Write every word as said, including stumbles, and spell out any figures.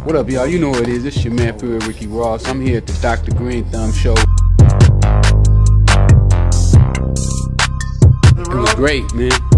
What up, y'all? You know what it is. It's your man, Freeway Ricky Ross. I'm here at the Dr Greenthumb Show. It was great, man.